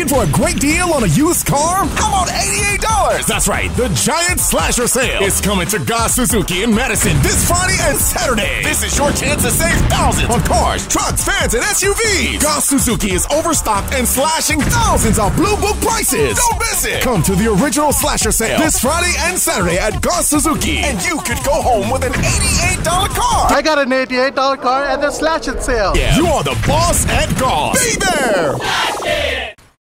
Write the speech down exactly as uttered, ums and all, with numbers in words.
Looking for a great deal on a used car? How about eighty-eight dollars? That's right, the giant slasher sale is coming to Goss Suzuki in Madison this Friday and Saturday. This is your chance to save thousands on cars, trucks, vans, and S U Vs. Goss Suzuki is overstocked and slashing thousands of Blue Book prices. Don't miss it. Come to the original slasher sale this Friday and Saturday at Goss Suzuki, and you could go home with an eighty-eight dollar car. I got an eighty-eight dollar car at the slash it sale. Yeah, you are the boss at Goss. Be there. Slash it!